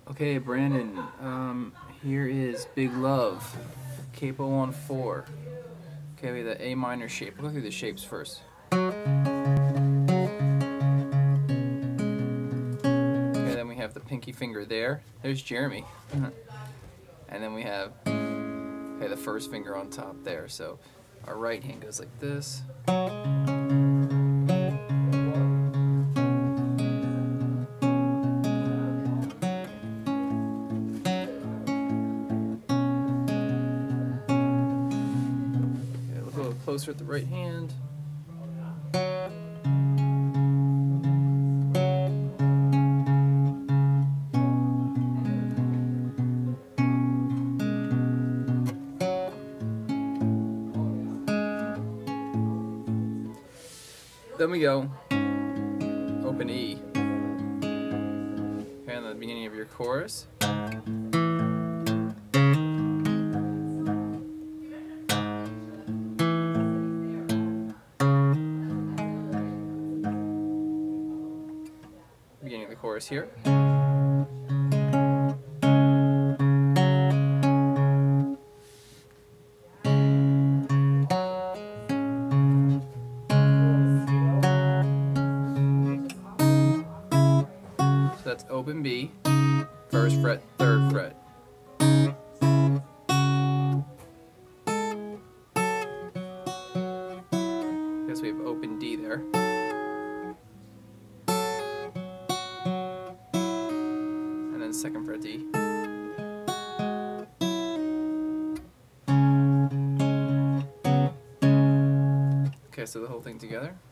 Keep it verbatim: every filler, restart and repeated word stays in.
Okay, Brandon, um, here is Big Love, capo on four. Okay, we have the A minor shape. We'll go through the shapes first. Okay, then we have the pinky finger there. There's Jeremy. And then we have, okay, the first finger on top there. So our right hand goes like this. Closer at the right hand. Then we go open E. Okay, in the beginning of your chorus. Beginning of the chorus here. So that's open B, first fret, third fret. Guess we have open D there. Second fret D. Okay, so the whole thing together.